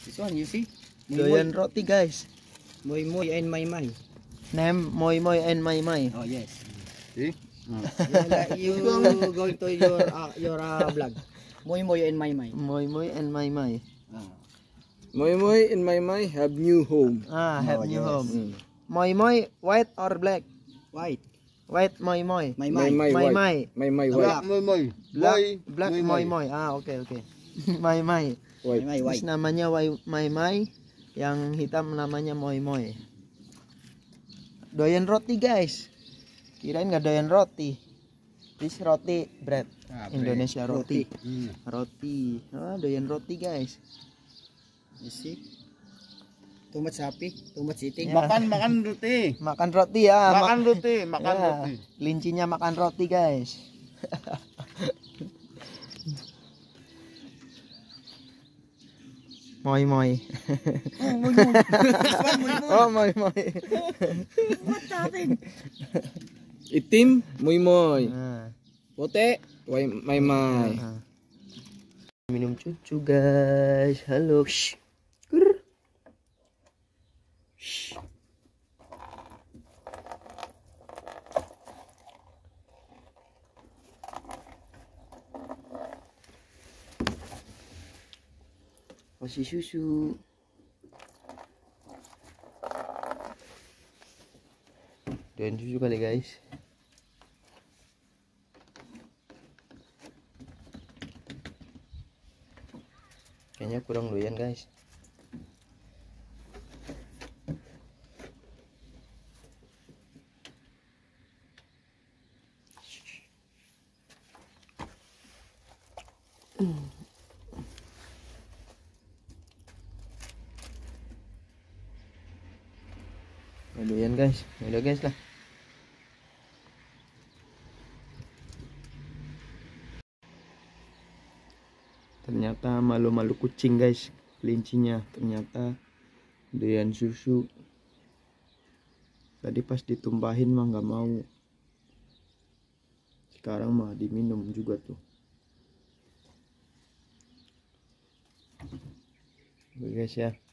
This one, you see? Doyan roti guys. Moy Moy and May May. Name Moy Moy and May May. Oh yes. See? You going to your vlog. Moy Moy and May May. Moy Moy and May May. Moy Moy and May May have new home. Have new yes. home. Moy Moy white or black? White. White Moy Moy. May May May. May May white. May. May May Black. white. Moy Moy. Black Moy Moy. Okay. May May. White. May May Terus white. namanya May May, yang hitam namanya Moy Moy. Doyan roti guys. Kirain nggak doyan roti. This roti bread. Indonesia roti. Roti. Oh, doyan roti guys. You see? Too much happy, too much eating. Ya. Makan roti. Makan roti ya. Makan roti, makan Ya, roti. Lincinya makan roti guys. Moy Moy. Oh Moy Moy. What happened? Itim, Moy Moy. Nah. Pote, May May. Minum cucu guys. Halo. Shh. Gur. Shh. Kasih susu. Dan susu kali guys. Kayaknya kurang doyan guys. Nggak doyan guys. Udah guys lah. Ternyata malu-malu kucing guys, kelincinya. Ternyata doyan susu. Tadi pas ditumpahin mah nggak mau. Sekarang mah diminum juga tuh. Oke guys ya.